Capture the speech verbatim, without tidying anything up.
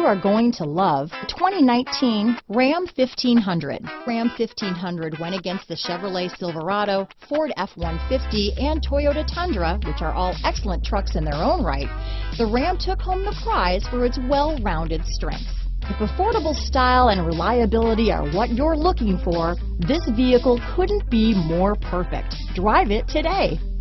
are going to love the twenty nineteen Ram fifteen hundred. Ram fifteen hundred went against the Chevrolet Silverado, Ford F one fifty, and Toyota Tundra, which are all excellent trucks in their own right. The Ram took home the prize for its well-rounded strengths. If affordable style and reliability are what you're looking for, this vehicle couldn't be more perfect. Drive it today.